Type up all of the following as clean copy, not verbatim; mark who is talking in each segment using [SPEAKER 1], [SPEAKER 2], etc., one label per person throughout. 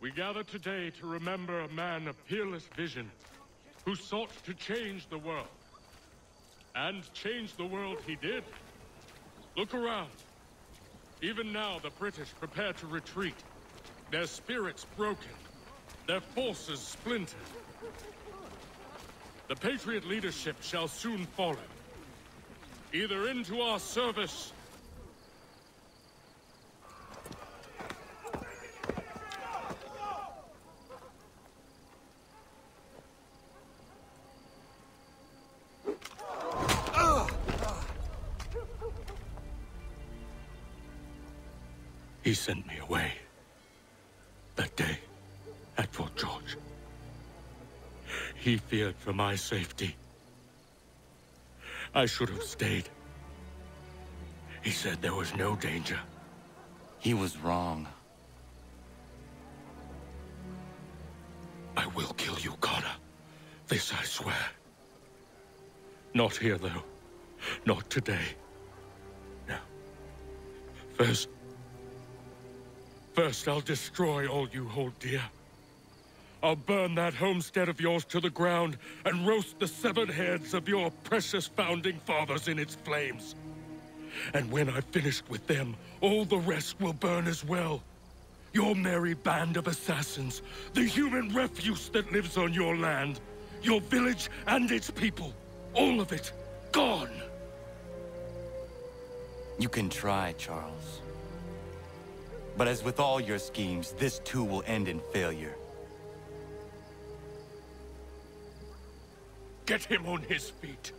[SPEAKER 1] We gather today to remember a man of peerless vision, who sought to change the world. And change the world he did. Look around. Even now, the British prepare to retreat. Their spirits broken. Their forces splintered. The Patriot leadership shall soon follow. Either into our service... He sent me away. That day, at Fort George. He feared for my safety. I should have stayed. He said there was no danger.
[SPEAKER 2] He was wrong.
[SPEAKER 1] I will kill you, Connor. This I swear. Not here, though. Not today. No. First, I'll destroy all you hold dear. I'll burn that homestead of yours to the ground and roast the severed heads of your precious founding fathers in its flames. And when I've finished with them, all the rest will burn as well. Your merry band of assassins, the human refuse that lives on your land, your village and its people, all of it, gone.
[SPEAKER 2] You can try, Charles. But as with all your schemes, this too will end in failure.
[SPEAKER 1] Get him on his feet.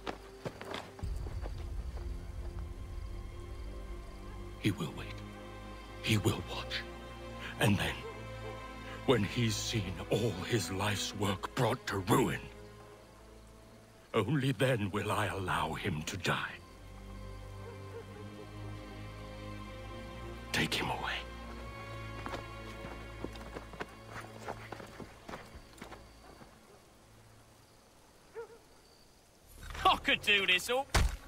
[SPEAKER 1] He will wait. He will watch. And then, when he's seen all his life's work brought to ruin, only then will I allow him to die. Take him away.
[SPEAKER 3] I could do this all.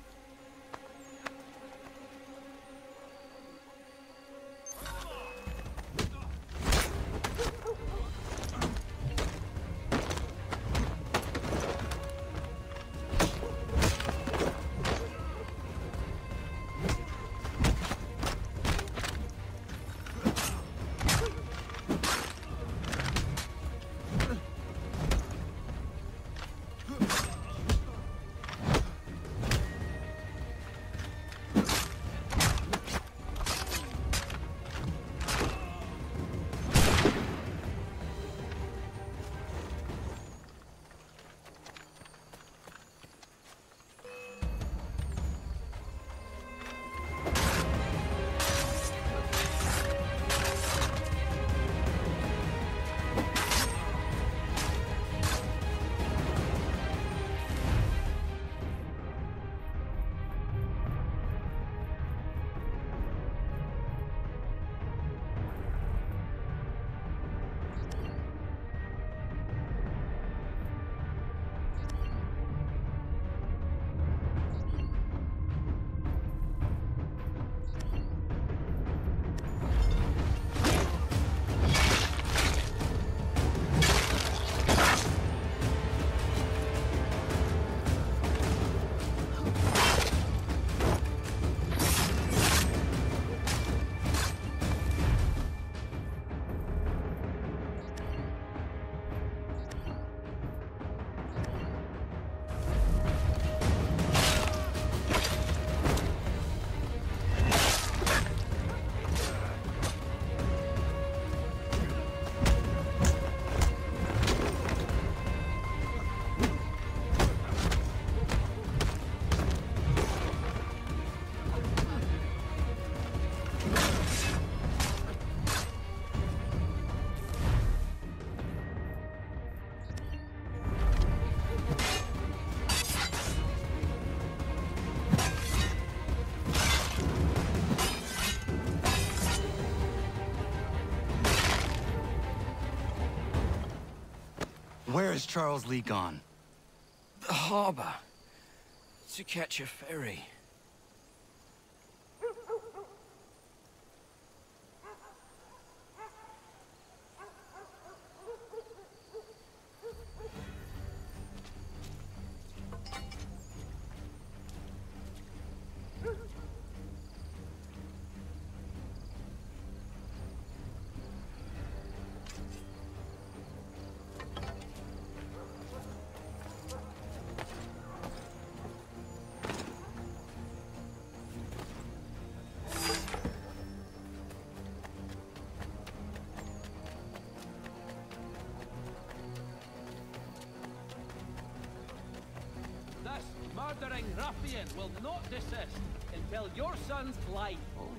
[SPEAKER 2] Where is Charles Lee gone?
[SPEAKER 3] The harbor. To catch a ferry.
[SPEAKER 4] murdering ruffian will not desist until your son's life.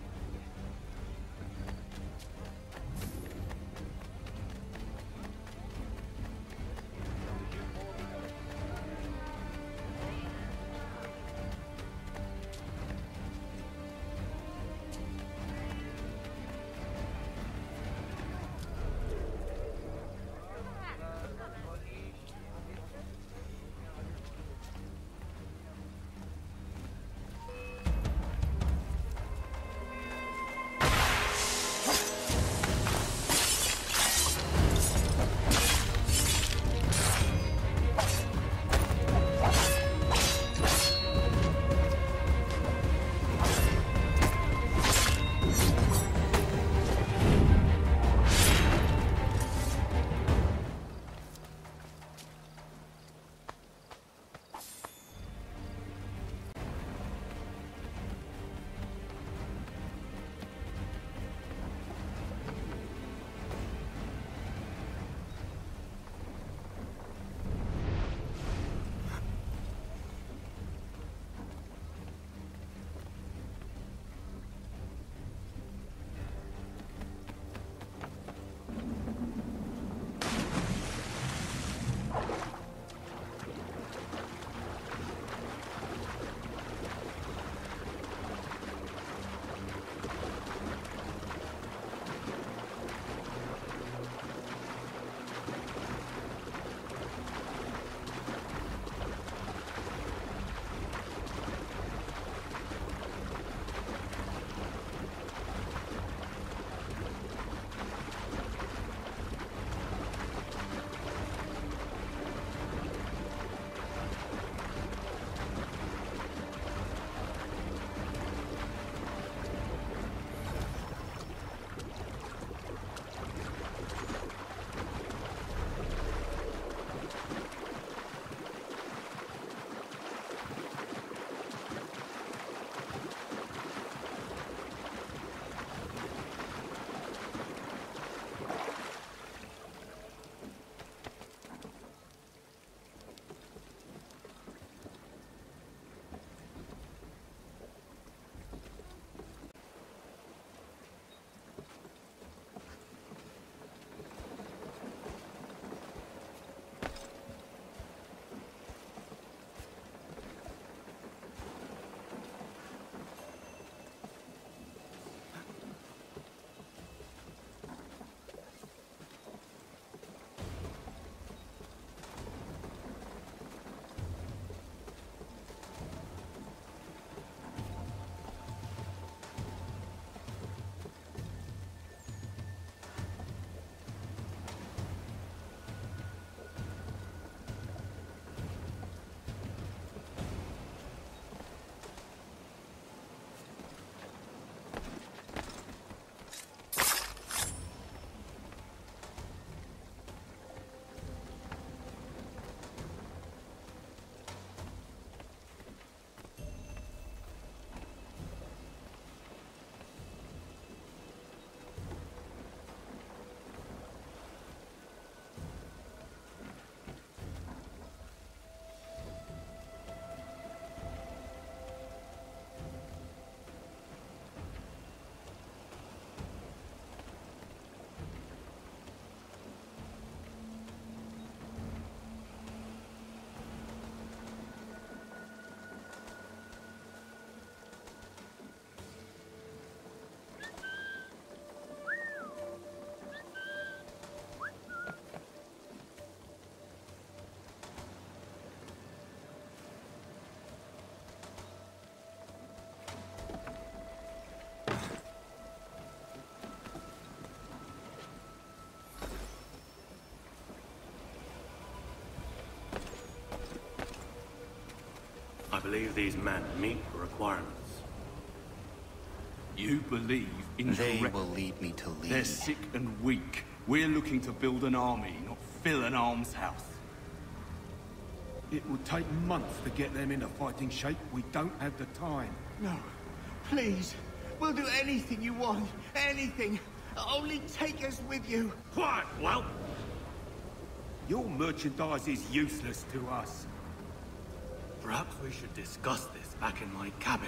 [SPEAKER 5] I believe these men meet the requirements.
[SPEAKER 6] You believe
[SPEAKER 2] They
[SPEAKER 6] incorrect.
[SPEAKER 2] will lead me to lead.
[SPEAKER 6] They're sick and weak. We're looking to build an army, not fill an almshouse.
[SPEAKER 7] It will take months to get them into fighting shape. We don't have the time.
[SPEAKER 8] No, please. We'll do anything you want. Anything. Only take us with you.
[SPEAKER 7] Quiet, whelp! Your merchandise is useless to us.
[SPEAKER 5] Perhaps we should discuss this back in my cabin.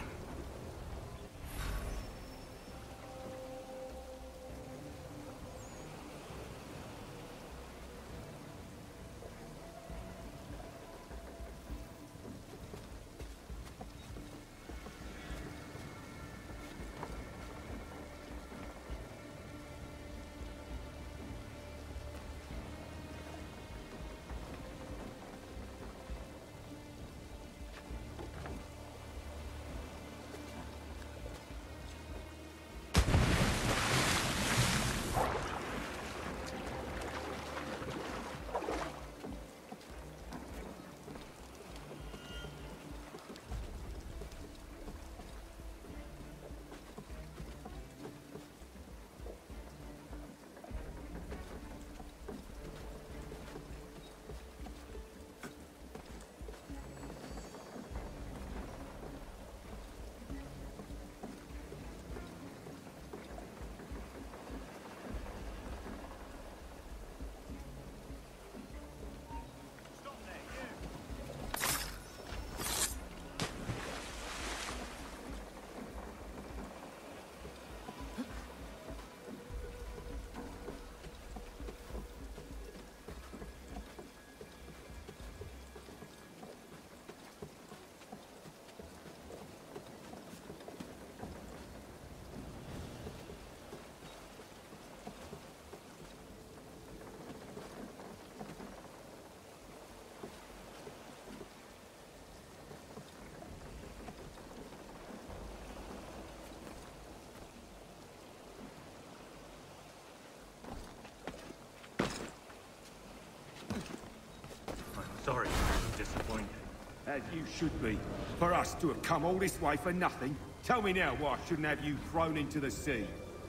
[SPEAKER 5] Sorry, I'm disappointed.
[SPEAKER 7] As you should be. For us to have come all this way for nothing. Tell me now why I shouldn't have you thrown into the sea.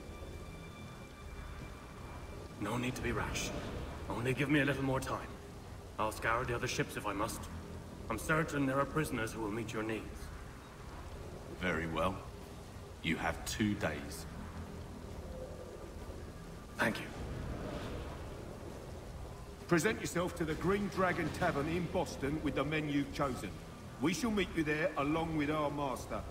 [SPEAKER 5] No need to be rash. Only give me a little more time. I'll scour the other ships if I must. I'm certain there are prisoners who will meet your needs.
[SPEAKER 6] Very well. You have 2 days.
[SPEAKER 5] Thank you.
[SPEAKER 7] Present yourself to the Green Dragon Tavern in Boston with the men you've chosen. We shall meet you there along with our master.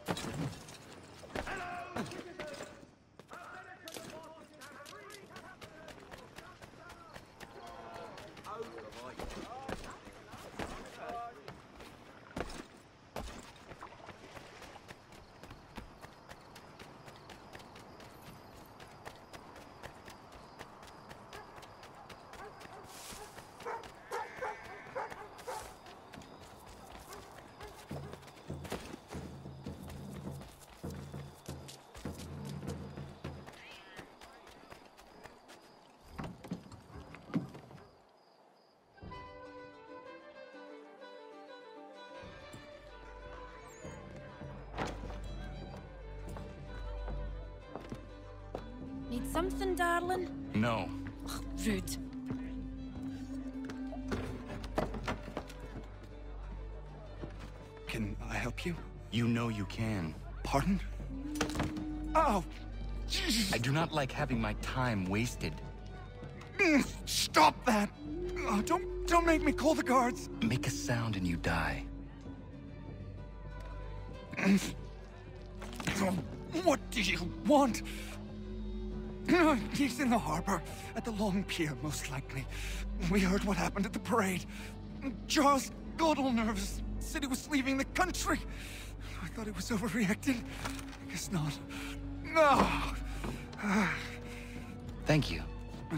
[SPEAKER 9] Need something, darling?
[SPEAKER 2] No.
[SPEAKER 9] Ugh, rude.
[SPEAKER 10] Can I help you?
[SPEAKER 2] You know you can.
[SPEAKER 10] Pardon? Oh! Jesus.
[SPEAKER 2] I do not like having my time wasted.
[SPEAKER 10] Stop that! Oh, don't make me call the guards!
[SPEAKER 2] Make a sound and you die.
[SPEAKER 10] What do you want? He's in the harbor, at the Long Pier, most likely. We heard what happened at the parade. Charles got all nervous, said he was leaving the country. I thought he was overreacting. I guess not. No!
[SPEAKER 2] Thank you.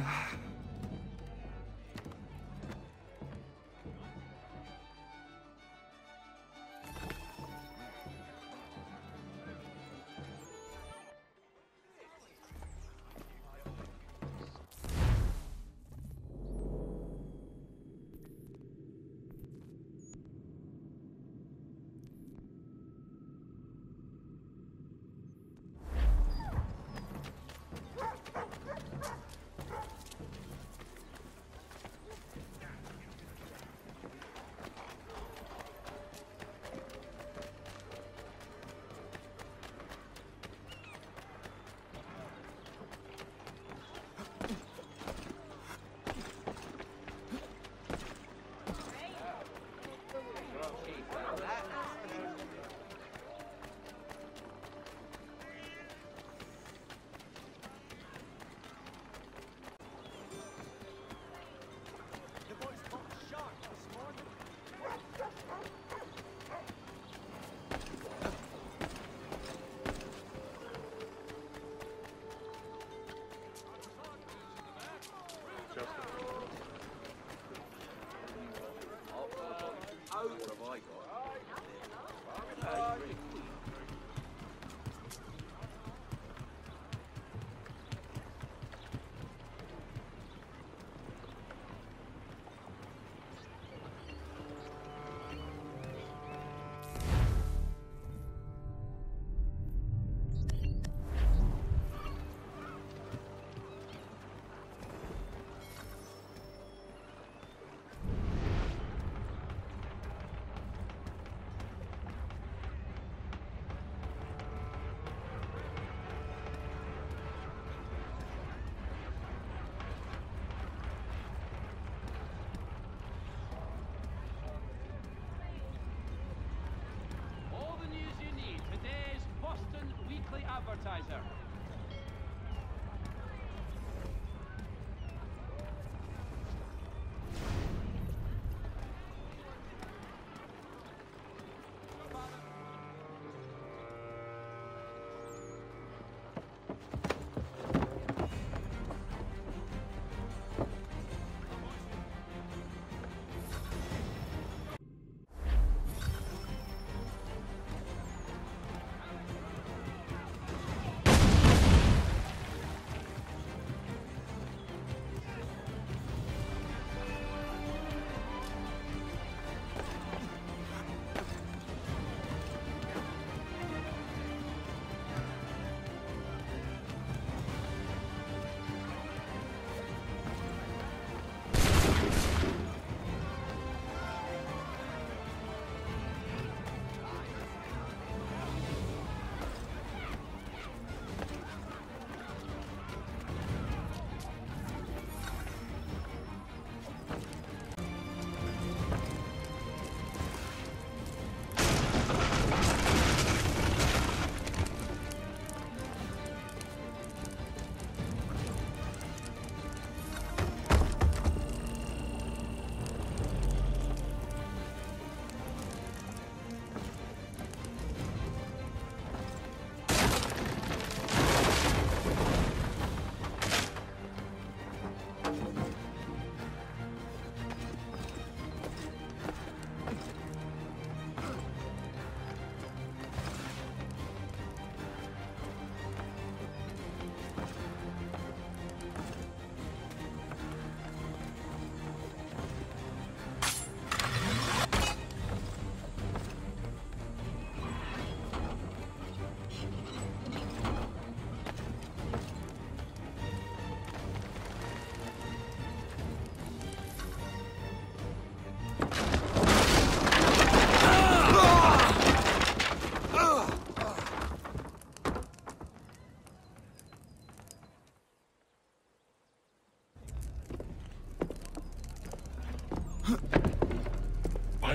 [SPEAKER 4] All the news you need. Today's Boston Weekly Advertiser.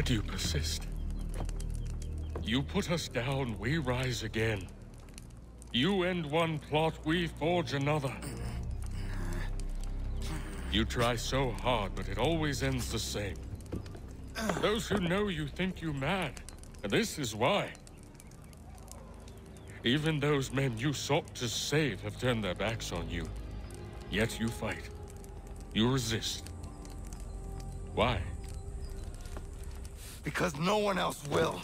[SPEAKER 1] Yet you persist. You put us down, we rise again. You end one plot, we forge another. You try so hard, but it always ends the same. Those who know you think you mad, and this is why. Even those men you sought to save have turned their backs on you. Yet you fight. You resist. Why?
[SPEAKER 2] Because no one else will.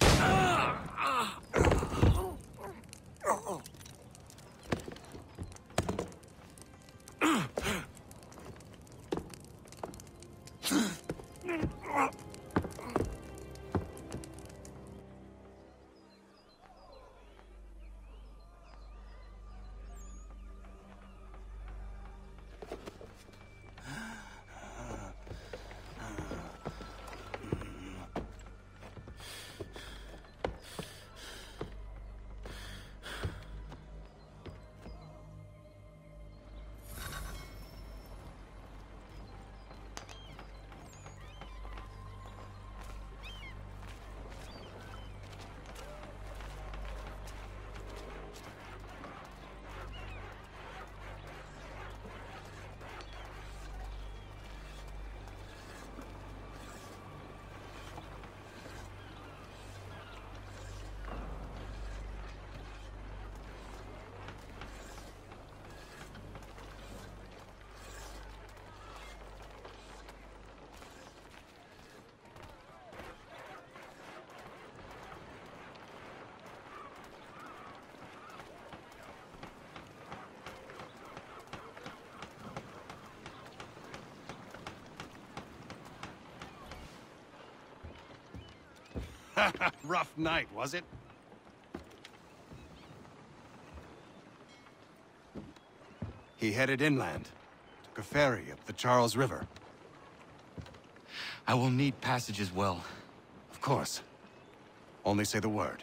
[SPEAKER 11] Rough night, was it? He headed inland. Took a ferry up the Charles River.
[SPEAKER 2] I will need passage as well.
[SPEAKER 11] Of course. Only say the word.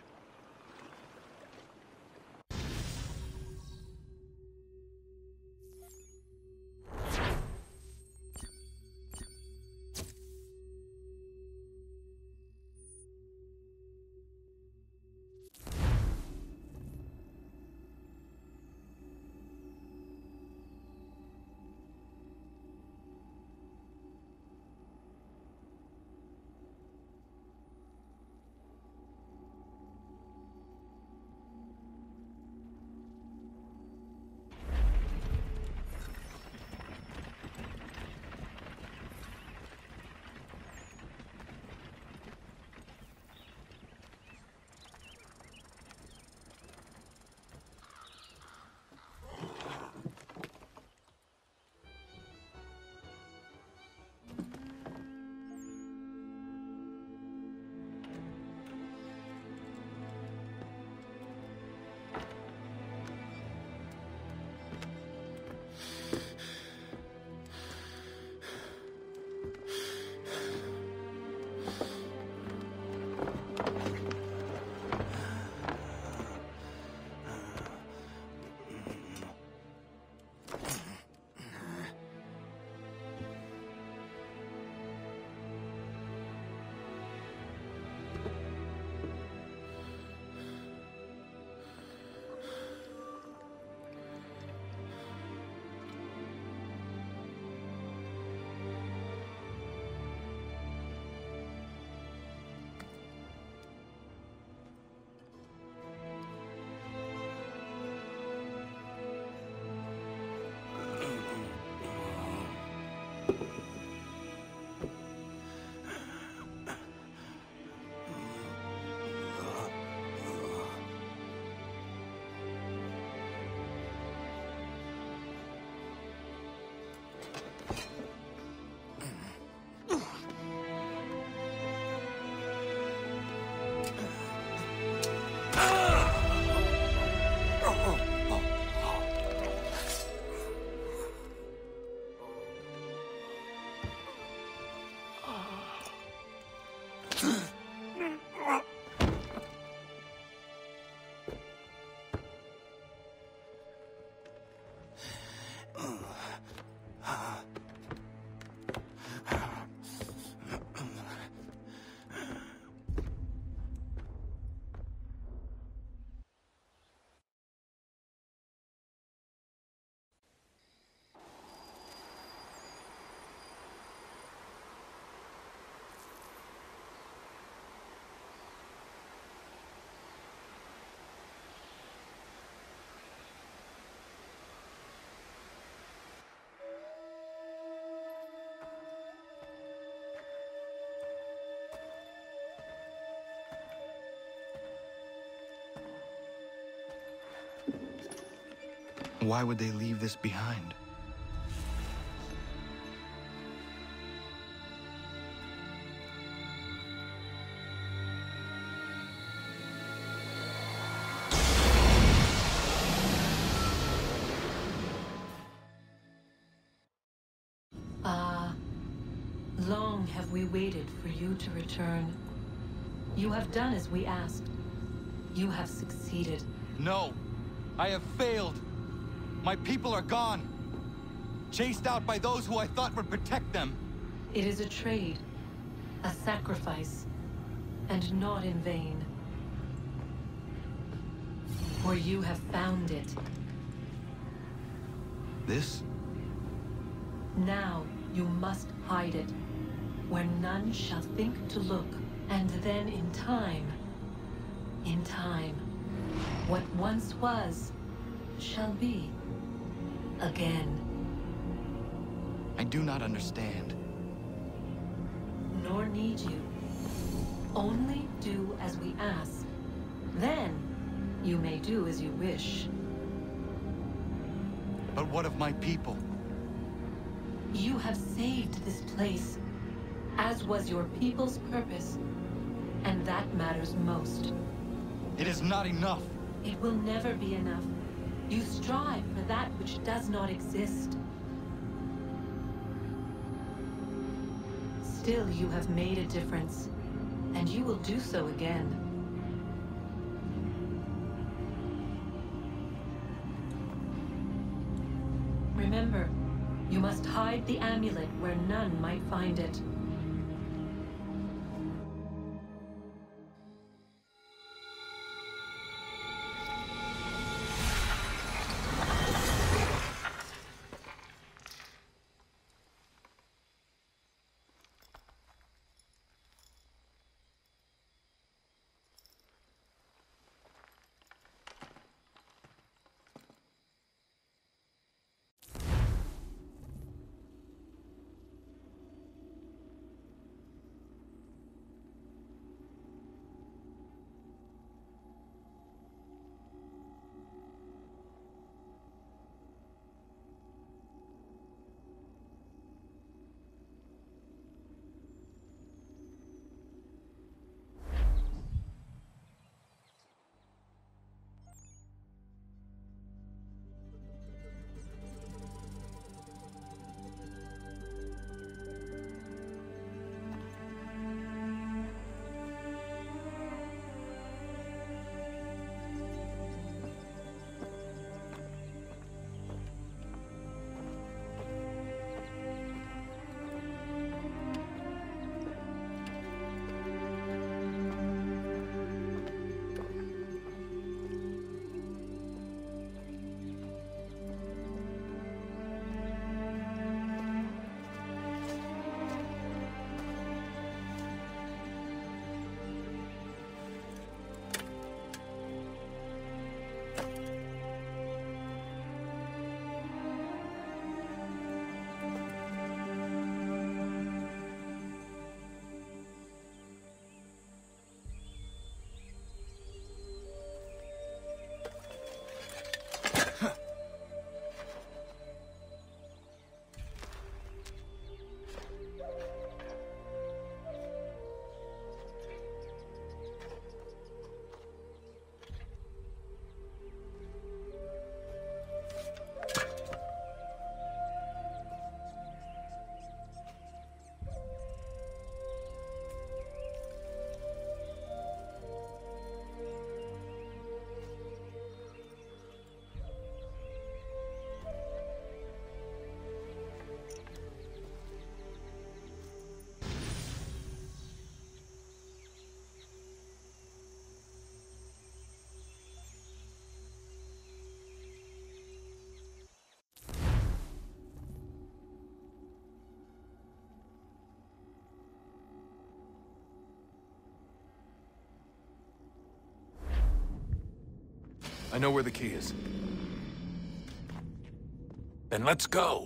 [SPEAKER 11] Why would they leave this behind?
[SPEAKER 12] Long have we waited for you to return. You have done as we asked. You have succeeded.
[SPEAKER 2] No! I have failed! My people are gone! Chased out by those who I thought would protect them!
[SPEAKER 12] It is a trade, a sacrifice, and not in vain. For you have found it.
[SPEAKER 11] This?
[SPEAKER 12] Now you must hide it, where none shall think to look, and then in time, what once was, shall be again.
[SPEAKER 2] I do not understand.
[SPEAKER 12] Nor need you. Only do as we ask. Then, you may do as you wish.
[SPEAKER 2] But what of my people?
[SPEAKER 12] You have saved this place, as was your people's purpose, and that matters most.
[SPEAKER 2] It is not enough.
[SPEAKER 12] It will never be enough. You strive for that which does not exist. Still, you have made a difference, and you will do so again. Remember, you must hide the amulet where none might find it.
[SPEAKER 13] I know where the key is. Then let's go.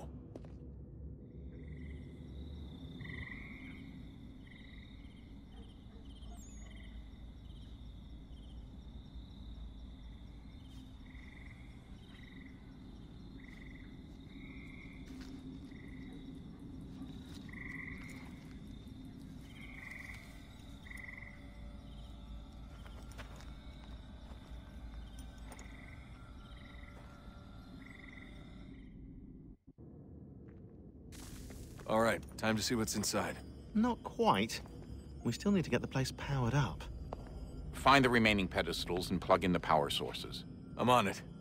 [SPEAKER 14] All right, time to see what's inside.
[SPEAKER 15] Not quite. We still need to get the place powered up.
[SPEAKER 16] Find the remaining pedestals and plug in the power sources.
[SPEAKER 14] I'm on it.